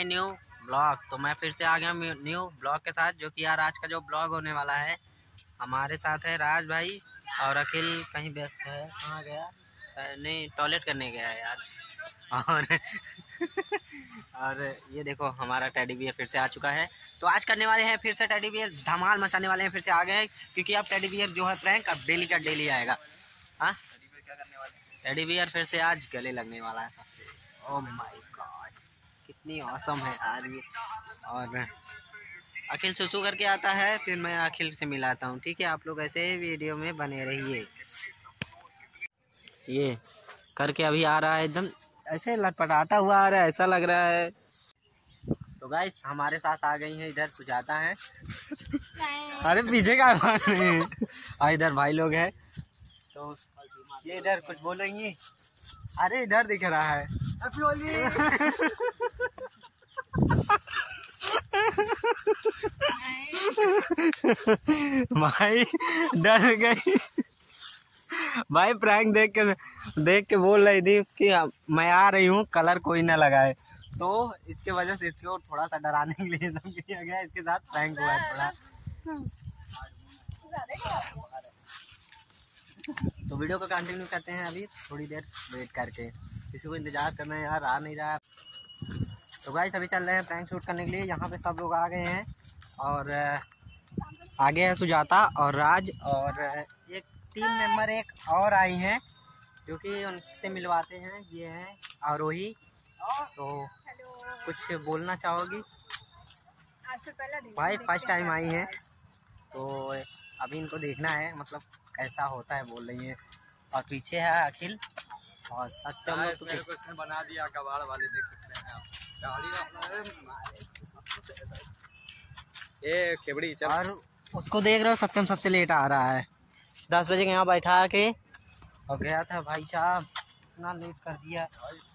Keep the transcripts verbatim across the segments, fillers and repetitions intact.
My new blog. तो मैं फिर से आ गया न्यू ब्लॉग के साथ, जो कि यार आज का जो ब्लॉग होने वाला है, हमारे साथ है राज भाई और अखिल कहीं व्यस्त है। कहाँ गया? नहीं, टॉयलेट करने गया है यार। और और ये देखो हमारा टेडी बियर फिर से आ चुका है। तो आज करने वाले हैं फिर से टेडी बियर धमाल मचाने वाले हैं, फिर से आ गए हैं, क्योंकि अब टेडी बियर जो है प्रैंक अब डेली का डेली आएगा। हाँ, टेडी बियर फिर से आज गले लगने वाला है सबसे। ओह माय गॉड, कितनी औसम है यार ये। और अखिल सुसु करके आता है, फिर मैं अखिल से मिलाता हूँ। ठीक है, आप लोग ऐसे वीडियो में बने रहिए। ये करके अभी आ रहा है, एकदम ऐसे लटपटाता हुआ आ रहा है, ऐसा लग रहा है। तो गाइस हमारे साथ आ गई हैं इधर सुजाता है। अरे पीछे का भाग रहे हैं। और इधर भाई लोग हैं। तो ये इधर कुछ बोलेंगी? अरे इधर दिख रहा है। भाई डर गई भाई, प्रैंक देख के देख के बोल रही थी कि मैं आ रही हूँ, कलर कोई ना लगाए। तो इसके वजह से इसको थोड़ा सा डराने के लिए सब किया गया, इसके साथ प्रैंक हुआ है थोड़ा। तो वीडियो को कंटिन्यू करते हैं अभी थोड़ी देर वेट करके, किसी को इंतजार करना है यार, आ नहीं रहा। तो गाइस अभी चल रहे हैं प्रैंक शूट करने के लिए। यहाँ पे सब लोग आ गए हैं और आगे है सुजाता और राज, और एक टीम मेंबर एक और आई हैं जो कि उनसे मिलवाते हैं। ये हैं आरोही। तो कुछ बोलना चाहोगी? आज तो पहला दिन भाई फर्स्ट टाइम आई हैं, तो अभी इनको देखना है मतलब कैसा होता है, बोल रही है। और पीछे है अखिल और सत्यम। इसने बना दिया कबाड़ वाले, देख सकते हैं आप। ये केबड़ी चल। और उसको देख रहे हो, सत्यम सबसे लेट आ रहा है। दस बजे यहाँ बैठा के और गया था भाई साहब, इतना लेट कर दिया।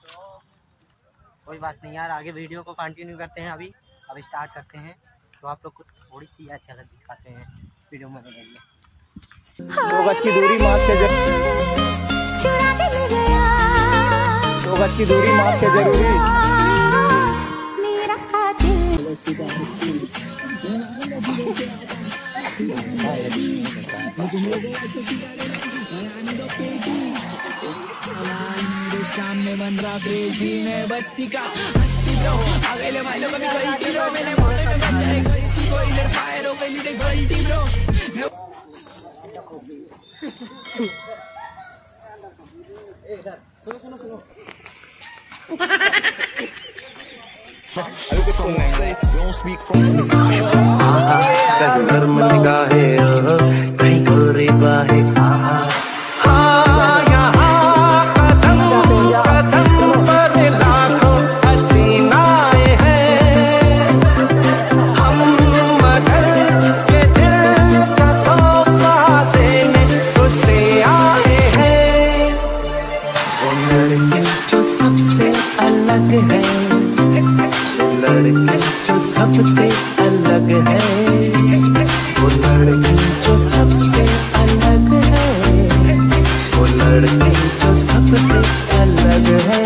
कोई बात नहीं यार, आगे वीडियो को कंटिन्यू करते हैं। अभी अभी स्टार्ट करते हैं। तो आप लोग को थोड़ी सी यार झलक दिखाते हैं, वीडियो में लगाइए। दो गज की दूरी मास्क के दो गज की दूरी मास्क के जरूरी। सामने बन रहा क्रेजी में बस्ती का हस्ती ब्रो, अगले माइलों का भी गलती ब्रो, मैंने मौके में बचा एक बच्ची को इधर फायर हो गई देख गलती ब्रो। सुनो सुनो सुनो जो सबसे अलग है, लड़की जो सबसे अलग है, वो लड़की जो सबसे अलग है, वो लड़की जो सबसे अलग है।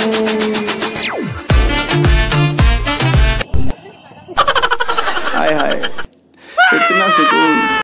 हाय हाय, इतना सुकून।